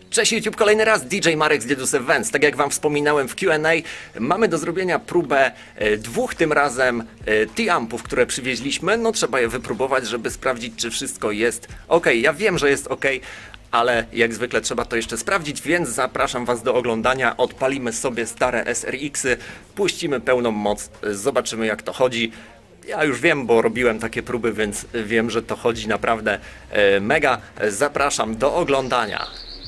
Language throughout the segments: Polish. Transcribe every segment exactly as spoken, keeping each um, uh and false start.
Cześć YouTube, kolejny raz D J Marek z Dedus Events. Tak jak wam wspominałem w Q and A, mamy do zrobienia próbę e, dwóch tym razem e, T-ampów, które przywieźliśmy. No trzeba je wypróbować, żeby sprawdzić, czy wszystko jest ok. Ja wiem, że jest ok, ale jak zwykle trzeba to jeszcze sprawdzić, więc zapraszam was do oglądania. Odpalimy sobie stare S R X-y, puścimy pełną moc, e, zobaczymy jak to chodzi. Ja już wiem, bo robiłem takie próby, więc wiem, że to chodzi naprawdę e, mega. Zapraszam do oglądania.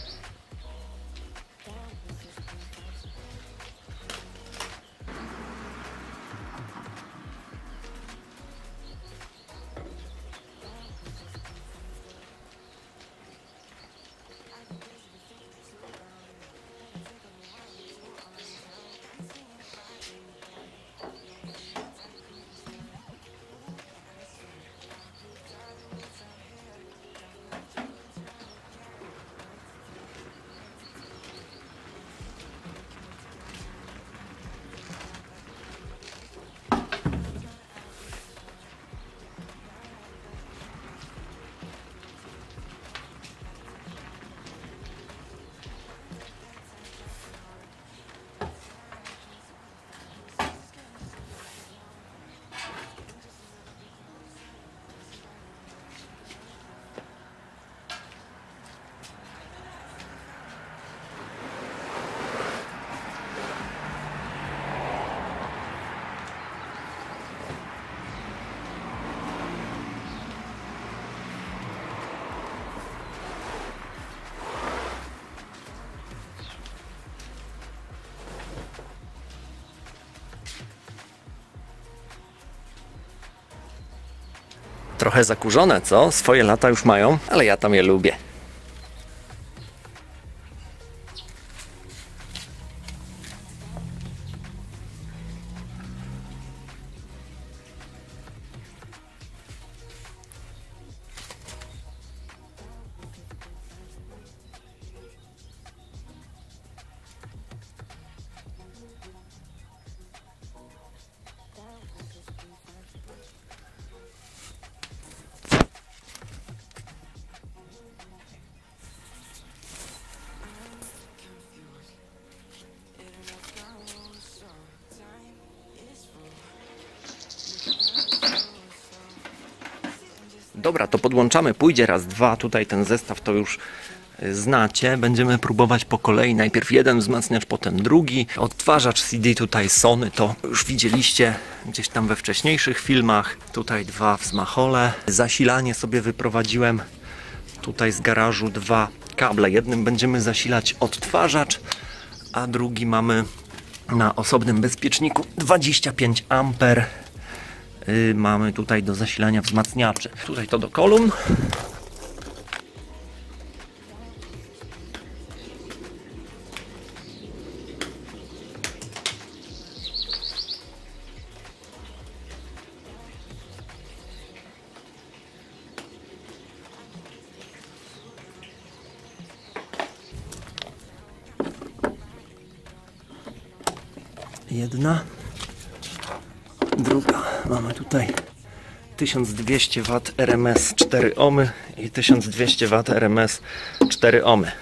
Trochę zakurzone, co? Swoje lata już mają, ale ja tam je lubię. Dobra, to podłączamy, pójdzie raz, dwa, tutaj ten zestaw to już znacie. Będziemy próbować po kolei, najpierw jeden wzmacniacz, potem drugi. Odtwarzacz C D tutaj Sony, to już widzieliście gdzieś tam we wcześniejszych filmach. Tutaj dwa wzmachole. Zasilanie sobie wyprowadziłem tutaj z garażu, dwa kable. Jednym będziemy zasilać odtwarzacz, a drugi mamy na osobnym bezpieczniku dwadzieścia pięć amperów. Yy, mamy tutaj do zasilania wzmacniaczy. Tutaj to do kolumn. Jedna. Druga. Mamy tutaj tysiąc dwieście watów R M S cztery ohmy i tysiąc dwieście watów R M S cztery ohmy.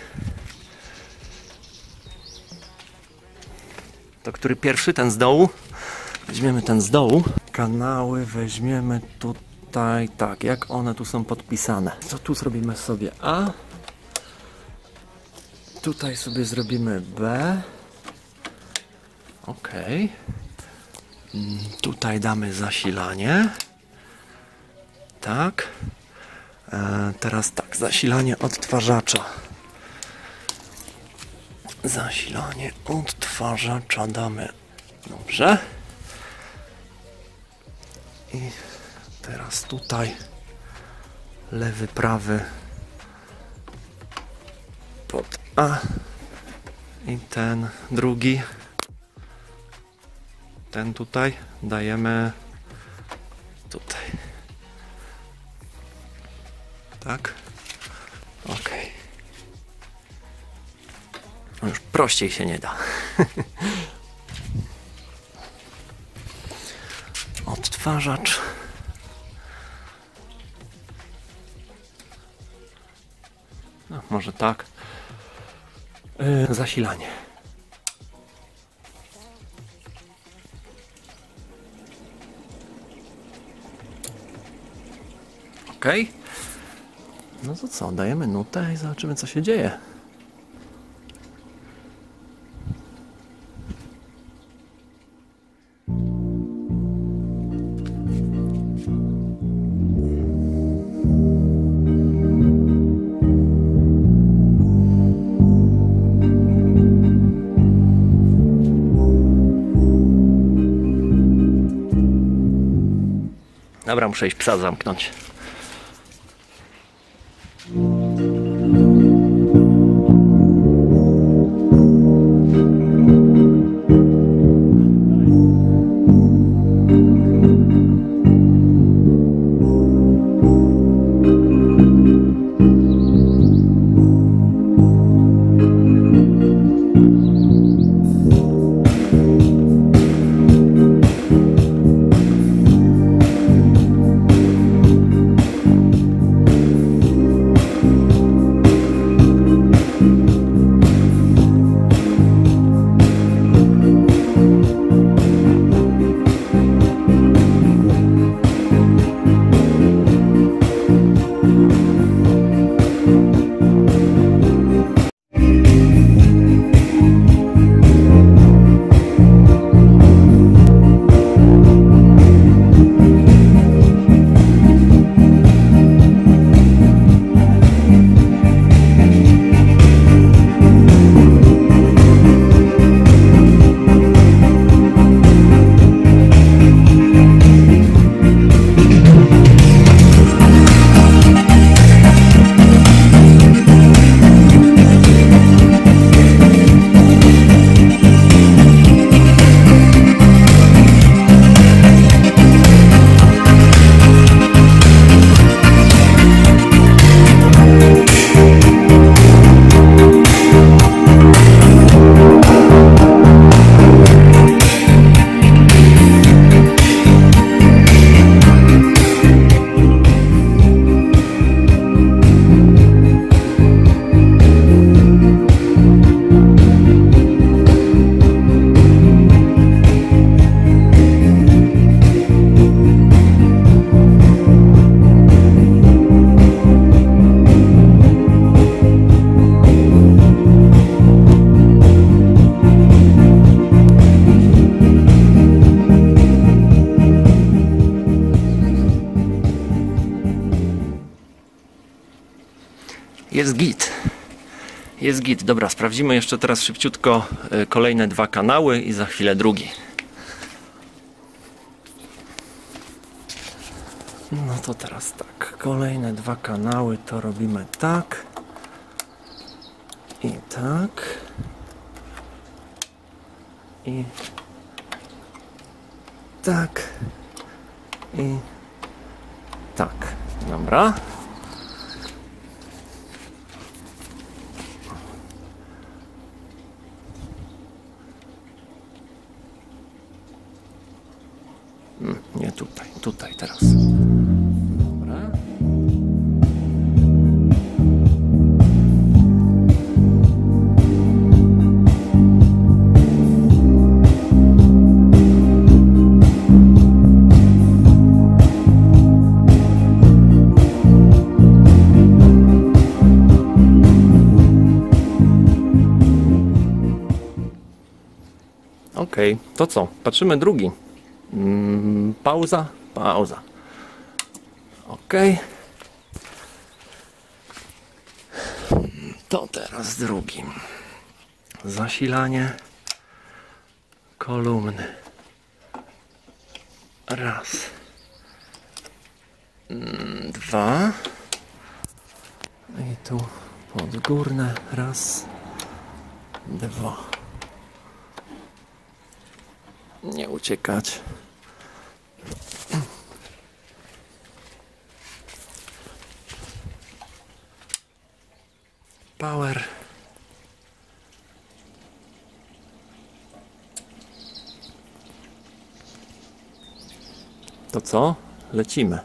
To który pierwszy? Ten z dołu? Weźmiemy ten z dołu. Kanały weźmiemy tutaj tak, jak one tu są podpisane. Co tu zrobimy sobie? A. Tutaj sobie zrobimy B. Ok. Tutaj damy zasilanie. Tak. E, teraz tak, zasilanie odtwarzacza. Zasilanie odtwarzacza damy. Dobrze. I teraz tutaj lewy, prawy pod A i ten drugi. Ten tutaj dajemy tutaj. Tak? Ok. No już prościej się nie da. Odtwarzacz. No, może tak. Yy, zasilanie. Ok. No to co, dajemy nutę i zobaczymy, co się dzieje. Dobra, muszę iść psa zamknąć. Jest git. Jest git. Dobra, sprawdzimy jeszcze teraz szybciutko kolejne dwa kanały i za chwilę drugi. No to teraz tak. Kolejne dwa kanały to robimy tak. I tak. I tak. I tak. Dobra. Nie tutaj, tutaj teraz. Dobra. Okej, okay, to co? Patrzymy drugi. Mm, pauza, pauza. Ok. To teraz drugim. Zasilanie kolumny. Raz. Mm, dwa. I tu podgórne. Raz. Dwa. Nie uciekać. Power. To co? Lecimy.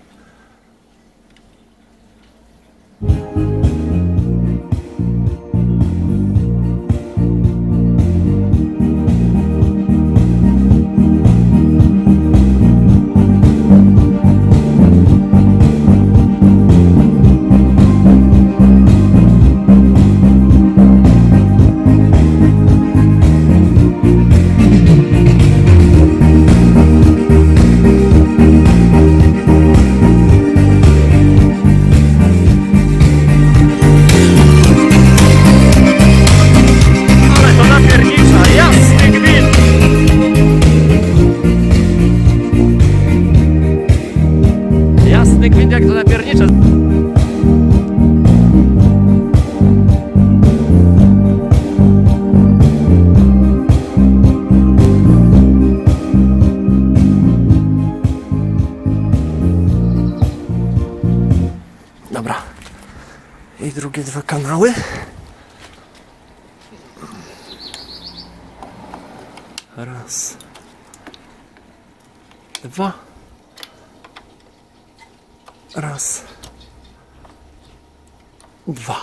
I drugie dwa kanały. Raz. Dwa. Raz. Dwa.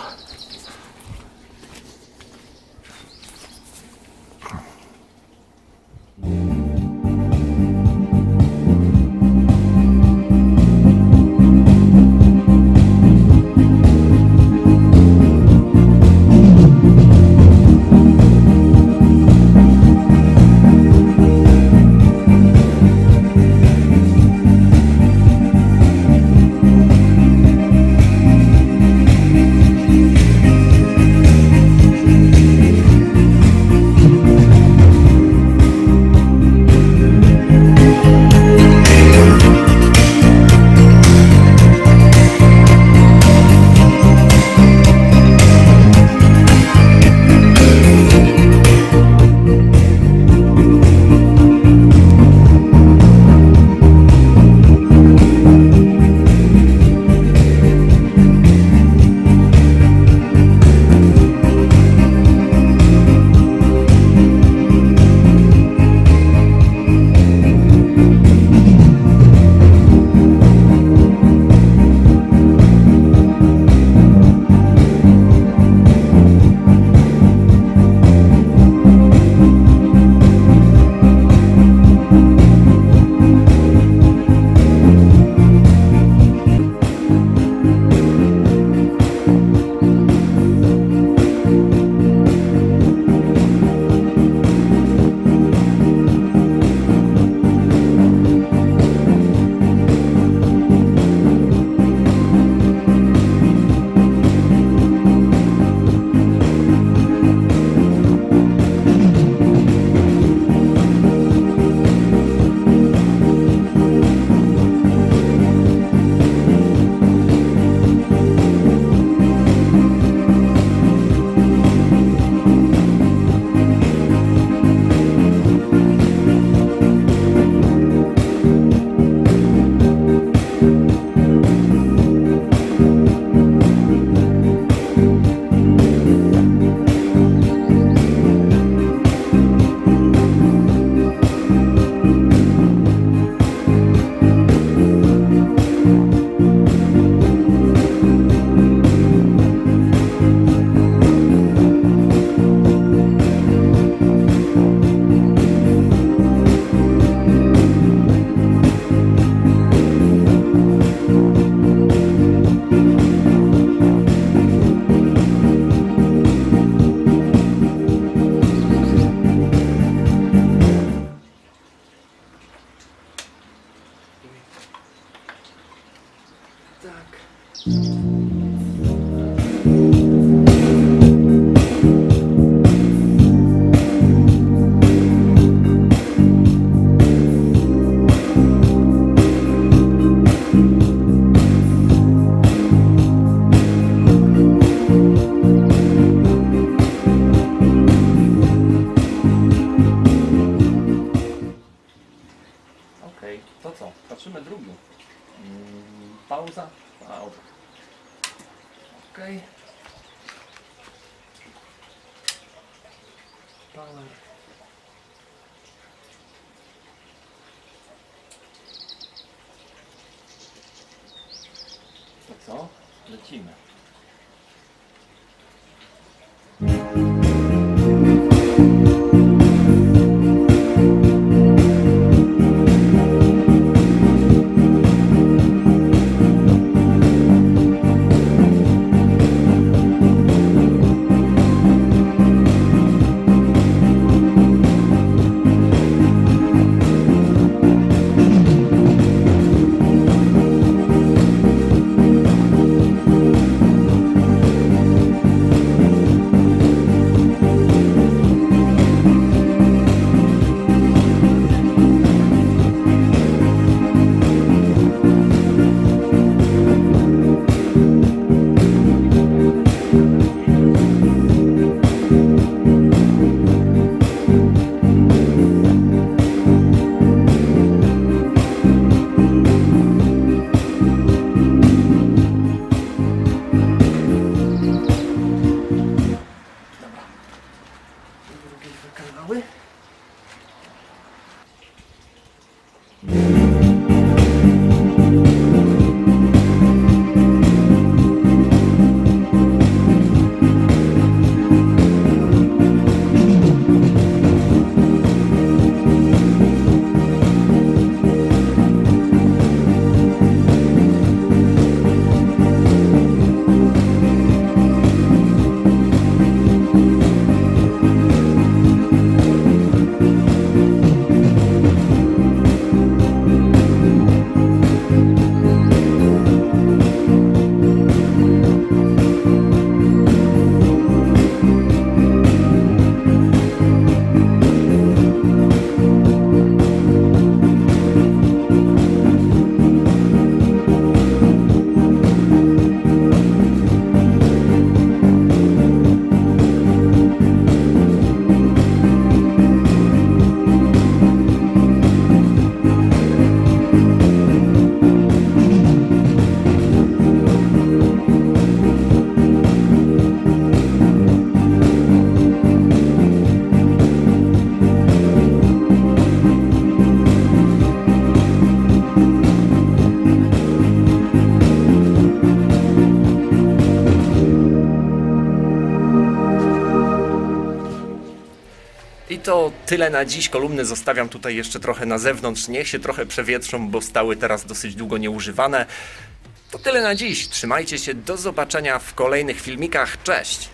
Patrzymy drugi. Mm, pauza. Pauza. Ok. Power. To co? Lecimy. to tyle na dziś. Kolumny zostawiam tutaj jeszcze trochę na zewnątrz. Niech się trochę przewietrzą, bo stały teraz dosyć długo nieużywane. To tyle na dziś. Trzymajcie się. Do zobaczenia w kolejnych filmikach. Cześć!